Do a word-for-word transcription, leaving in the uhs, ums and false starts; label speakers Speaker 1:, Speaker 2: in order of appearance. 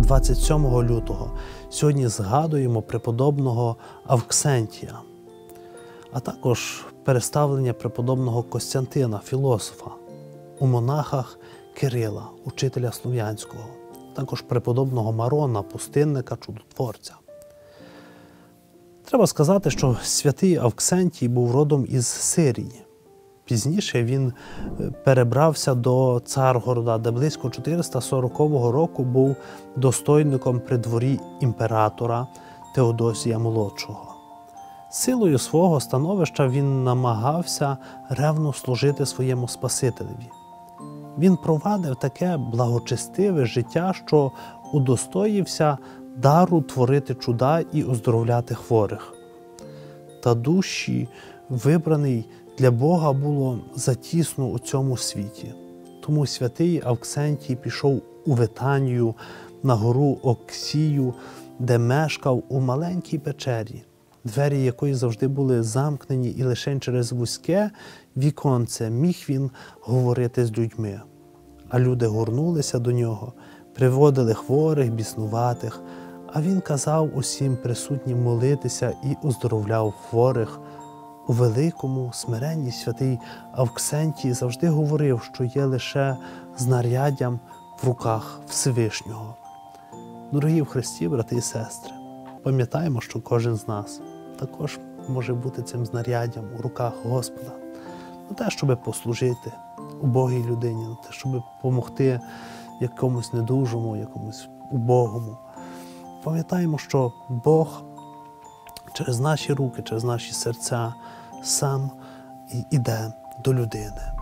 Speaker 1: двадцять сьомого лютого сьогодні згадуємо преподобного Авксентія, а також переставлення преподобного Костянтина, філософа, у монахах Кирила, учителя слов'янського, також преподобного Марона, пустинника, чудотворця. Треба сказати, що святий Авксентій був родом із Сирії. Пізніше він перебрався до Царгорода, де близько чотириста сорокового року був достойником при дворі імператора Теодосія Молодшого. Силою свого становища він намагався ревно служити своєму Спасителеві. Він провадив таке благочестиве життя, що удостоївся дару творити чуда і оздоровляти хворих. Та душі, вибраний для Бога, було затісно у цьому світі. Тому святий Авксентій пішов у Витанію, на гору Оксію, де мешкав у маленькій печері, двері якої завжди були замкнені, і лише через вузьке віконце міг він говорити з людьми. А люди горнулися до нього, приводили хворих, біснуватих, а він казав усім присутнім молитися і оздоровляв хворих. У великому смиренні святий Авксентій завжди говорив, що є лише знаряддям в руках Всевишнього. Дорогі в Христі, брати і сестри, пам'ятаємо, що кожен з нас також може бути цим знаряддям у руках Господа на те, щоб послужити убогій людині, на те, щоб допомогти якомусь недужому, якомусь убогому. Пам'ятаємо, що Бог через наші руки, через наші серця сам іде до людини.